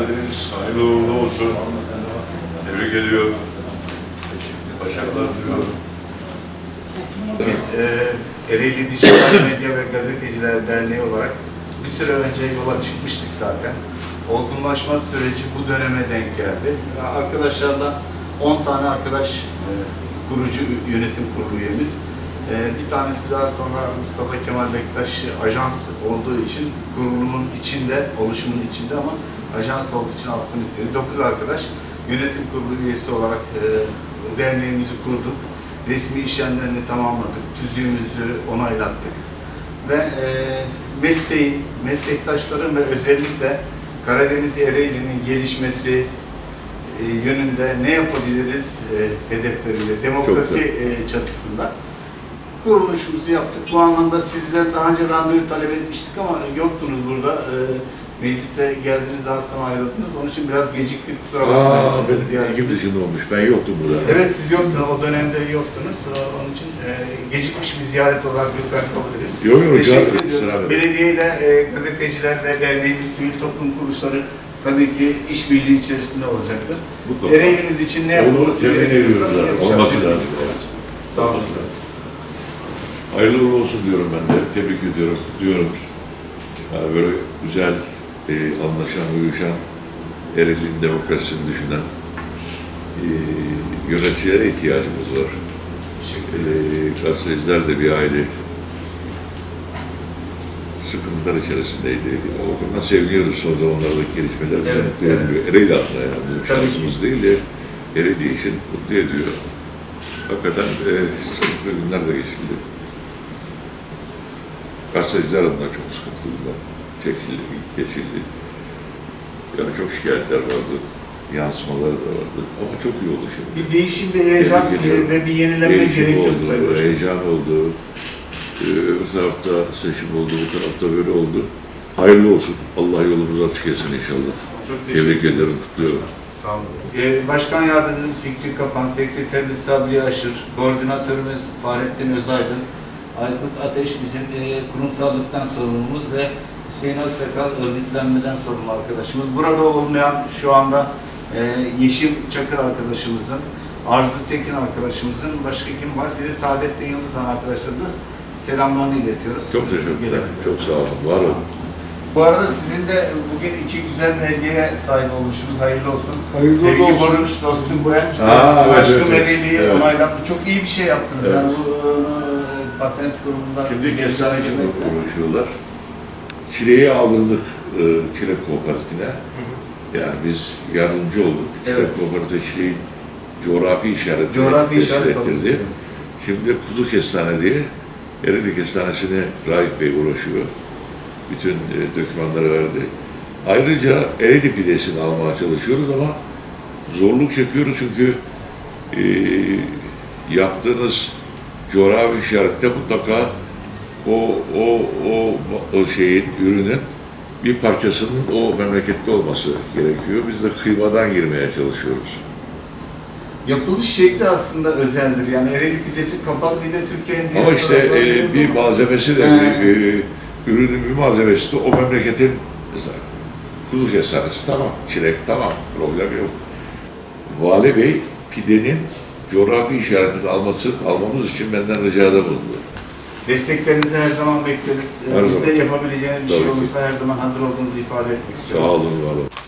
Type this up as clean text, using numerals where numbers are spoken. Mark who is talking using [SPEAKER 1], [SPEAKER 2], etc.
[SPEAKER 1] geldiniz. Hayırlı uğurlu olsun. Tebrik ediyorum. Başarılar diliyorum.
[SPEAKER 2] Biz Ereğli Dijital Medya ve Gazeteciler Derneği olarak bir süre önce yola çıkmıştık zaten. Olgunlaşma süreci bu döneme denk geldi. Arkadaşlarla 10 tane arkadaş kurucu yönetim kurulu üyemiz. Bir tanesi daha sonra Mustafa Kemal Bektaş ajans olduğu için kurulumun içinde, oluşumun içinde ama ajans olduğu için affını istedi. 9 arkadaş yönetim kurulu üyesi olarak derneğimizi kurduk. Resmi işlemlerini tamamladık, tüzüğümüzü onaylattık ve mesleğin, meslektaşların ve özellikle Karadeniz Ereğli'nin gelişmesi yönünde ne yapabiliriz hedefleriyle, demokrasi çatısında kuruluşumuzu yaptık. Bu anlamda sizden daha önce randevu talep etmiştik ama yoktunuz burada. Meclise geldiniz, daha sonra ayrıldınız. Onun için biraz geciktik, kusura bakmayın.
[SPEAKER 1] Ben ilgi dışında olmuş, ben yoktum burada.
[SPEAKER 2] Evet, siz yoktunuz, o dönemde yoktunuz. Onun için gecikmiş bir ziyaret olarak lütfen kabul edin.
[SPEAKER 1] Yok,
[SPEAKER 2] teşekkür ediyorum. Belediyeyle, gazeteciler ve derneğimiz, sivil toplum kuruluşları tabii ki işbirliği içerisinde olacaktır. Ereğlimiz için ne yapılması gerekiyorsa
[SPEAKER 1] olması lazım.
[SPEAKER 2] Sağ olun.
[SPEAKER 1] Hayırlı uğurlu olsun diyorum ben de. Tebrik ediyorum, kutluyorum. Yani böyle güzel, anlaşan, uyuşan, Ereğli'nin demokrasisini düşünen yöneticilere ihtiyacımız var. Gazeteciler de bir aile sıkıntılar içerisindeydi. O bakımdan seviniyoruz son zamanlardaki gelişmeler. Evet, mutlu ediyor. Ereğli aslında yani. Bu şansımız değil de Ereğli için mutlu ediyor. Hakikaten sıkıntılı günler de geçildi. Gazeteciler adına çok sıkıntılı günler geçildi. Yani çok şikayetler vardı, yansımaları da vardı ama çok iyi oldu şimdi.
[SPEAKER 2] Bir değişim, bir heyecan ve bir yenileme gerekiyor.
[SPEAKER 1] Heyecan oldu, öbür tarafta seçim oldu, bu tarafta böyle oldu. Hayırlı olsun, Allah yolumuzu açık etsin inşallah.
[SPEAKER 2] Çok
[SPEAKER 1] tebrik ederim, kutluyorum.
[SPEAKER 2] Sağ olun. Başkan Yardımcımız Fikri Kapan, Sekreterimiz Sabriye Aşır, Koordinatörümüz Fahrettin Özaydın, Aykut Ateş bizim kurumsallıktan sorumlumuz ve Hüseyin Aksakal örgütlenmeden sorumlu arkadaşımız. Burada olmayan şu anda Yeşim Çakır arkadaşımızın, Arzu Tekin arkadaşımızın, başka kim var? Bir de Saadettin Yıldızhan arkadaşlarına selamlarını iletiyoruz.
[SPEAKER 1] Çok teşekkürler. Çok sağ olun. Var olun.
[SPEAKER 2] Bu arada sizin de bugün iki güzel belgeye sahip olmuşsunuz. Hayırlı olsun.
[SPEAKER 3] Hayırlı
[SPEAKER 2] Sevgi
[SPEAKER 3] olsun.
[SPEAKER 2] Borunuş, dostum bu aşkım Ereğli'yi onaylattı. Çok iyi bir şey yaptınız.
[SPEAKER 1] Evet.
[SPEAKER 2] Yani bu patent kurumunda.
[SPEAKER 1] Şimdi kestane için konuşuyorlar. Çileği aldırdık çilek kooperatifine. Yani biz yardımcı olduk. Çilek kooperatif çileğin coğrafi işaret ettirdi. Şimdi kuzu kestane diye Ereğli kestanesini Raif Bey uğraşıyor. Bütün dokümanları verdi. Ayrıca Ereğli pidesini almaya çalışıyoruz ama zorluk çekiyoruz çünkü yaptığınız coğrafi işarette mutlaka o şeyin, ürünün bir parçasının o memlekette olması gerekiyor. Biz de kıymadan girmeye çalışıyoruz.
[SPEAKER 2] Yapılış şekli aslında özeldir. Yani Ereğli pidesi kapalı pide Türkiye'nin...
[SPEAKER 1] Ama işte bir malzemesi de, ürünün bir malzemesi de o memleketin mesela kuzu kestanesi tamam, çilek tamam, problem yok. Vali Bey pidenin coğrafi işaretini almamız için benden ricada bulundu.
[SPEAKER 2] Desteklerinizi her zaman bekleriz. Biz de yapabileceğiniz bir şey olursa her zaman hazır olduğunuzu ifade etmek istiyorum.
[SPEAKER 1] Sağ olun, var olun.